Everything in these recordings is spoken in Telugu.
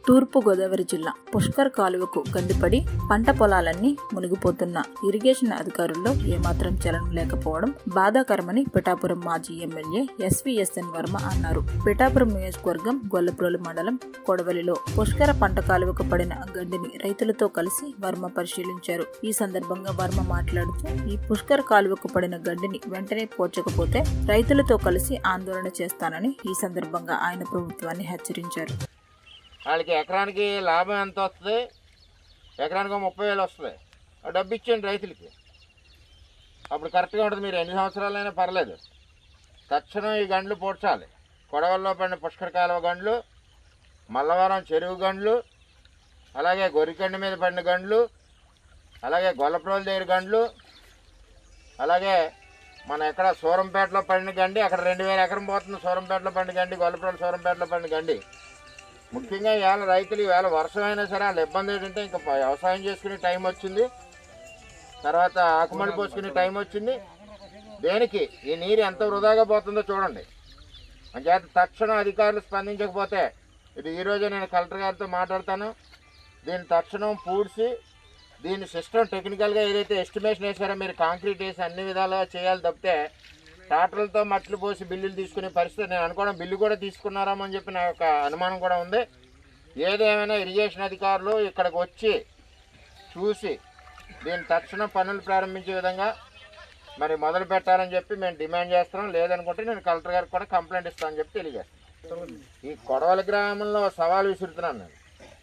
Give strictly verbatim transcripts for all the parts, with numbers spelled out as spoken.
తూర్పు గోదావరి జిల్లా పుష్కర్ కాలువకు గండిపడి పంట పొలాలన్నీ మునిగిపోతున్న ఇరిగేషన్ అధికారుల్లో ఏమాత్రం చలనం లేకపోవడం బాధాకరమని పిఠాపురం మాజీ ఎమ్మెల్యే ఎస్వీఎస్ఎన్ వర్మ అన్నారు. పిఠాపురం నియోజకవర్గం గొల్లప్రోలు మండలం కొడవలిలో పుష్కర పంట కాలువకు పడిన గండిని రైతులతో కలిసి వర్మ పరిశీలించారు. ఈ సందర్భంగా వర్మ మాట్లాడుతూ ఈ పుష్కర్ కాలువకు పడిన గండిని వెంటనే పోర్చకపోతే రైతులతో కలిసి ఆందోళన చేస్తానని ఈ సందర్భంగా ఆయన ప్రభుత్వాన్ని హెచ్చరించారు. వాళ్ళకి ఎకరానికి లాభం ఎంత వస్తుంది? ఎకరానికి ముప్పై వేలు వస్తుంది. డబ్బు ఇచ్చేయండి రైతులకి, అప్పుడు కరెక్ట్గా ఉంటుంది. మీరు ఎన్ని సంవత్సరాలైనా పర్లేదు, తక్షణం ఈ గండ్లు పూడ్చాలి. కొడవల్లో పడిన పుష్కర కాలువ గండ్లు, మల్లవరం చెరువు గండ్లు, అలాగే గొరికండి మీద పడిన గండ్లు, అలాగే గొల్లప్రోలు దగ్గర గండ్లు, అలాగే మన ఎక్కడ సూరంపేటలో పడిన గండి, అక్కడ రెండు వేల ఎకరం పోతుంది. సూరంపేటలో పడిన గండి, గొల్లప్రోలు సూరంపేటలో పడిన గండి. ముఖ్యంగా ఇవాళ రైతులు ఈవేళ వర్షం అయినా సరే వాళ్ళ ఇబ్బంది ఏంటంటే ఇంకా వ్యవసాయం చేసుకునే టైం వచ్చింది, తర్వాత ఆకుమడి పోసుకునే టైం వచ్చింది. దేనికి ఈ నీరు ఎంత వృధాగా పోతుందో చూడండి. అంచేత తక్షణం అధికారులు స్పందించకపోతే ఇది ఈరోజే నేను కలెక్టర్ గారితో మాట్లాడతాను. దీన్ని తక్షణం పూడ్చి దీని సిస్టమ్ టెక్నికల్గా ఏదైతే ఎస్టిమేషన్ వేసారో మీరు కాంక్రీట్ వేసి అన్ని విధాలుగా చేయాలి తప్పితే ట్రాక్టర్లతో మట్లు పోసి బిల్లులు తీసుకునే పరిస్థితి నేను అనుకోవడం. బిల్లు కూడా తీసుకున్నారామని చెప్పి నా యొక్క అనుమానం కూడా ఉంది. ఏదేమైనా ఇరిగేషన్ అధికారులు ఇక్కడికి వచ్చి చూసి దీన్ని తక్షణం పనులు ప్రారంభించే విధంగా మరి మొదలు పెట్టాలని చెప్పి మేము డిమాండ్ చేస్తున్నాం. లేదనుకుంటే నేను కలెక్టర్ గారికి కూడా కంప్లైంట్ ఇస్తానని చెప్పి తెలియజేస్తాను. ఈ కొడవలి గ్రామంలో సవాల్ విసురుతున్నాను. నేను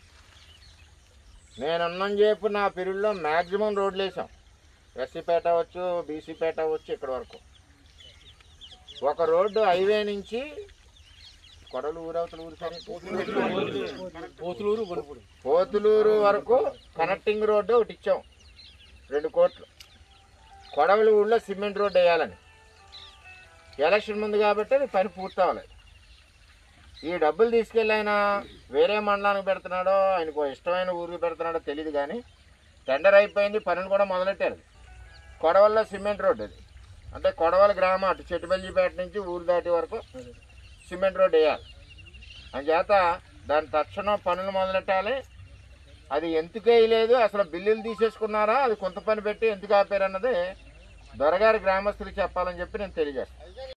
నేనున్నని చెప్పి నా పీరియడ్లో మ్యాక్సిమం రోడ్లు వేసాం. ఎస్సీపేట అవ్వచ్చు, బీసీపేట అవ్వచ్చు, ఇక్కడ వరకు ఒక రోడ్డు హైవే నుంచి కొడలు ఊరవతల ఊరు సరే పోతులూరు పోతులూరు వరకు కనెక్టింగ్ రోడ్డు ఒకటి ఇచ్చాం, రెండు కోట్లు. కొడవలి ఊళ్ళో సిమెంట్ రోడ్డు వేయాలని ఎలక్షన్ ముందు కాబట్టి అది పని పూర్తి అవ్వలేదు. ఈ డబ్బులు తీసుకెళ్ళి ఆయన వేరే మండలానికి పెడుతున్నాడో ఆయనకు ఇష్టమైన ఊరికి పెడుతున్నాడో తెలియదు, కానీ టెండర్ అయిపోయింది, పనులు కూడా మొదలెట్టారు. కొడవల్లో సిమెంట్ రోడ్డు అది, అంటే కొడవలి గ్రామం అటు చెట్టుబల్లిపేట నుంచి ఊరు దాటి వరకు సిమెంట్ రోడ్డు వేయాలి. అందుచేత దాని తక్షణం పనులు మొదలెట్టాలి. అది ఎందుకు వేయలేదు, అసలు బిల్లులు తీసేసుకున్నారా, అది కొంత పని పెట్టి ఎందుకు ఆపారన్నది దొరగారి గ్రామస్తులకు చెప్పాలని చెప్పి నేను తెలియజేస్తాను.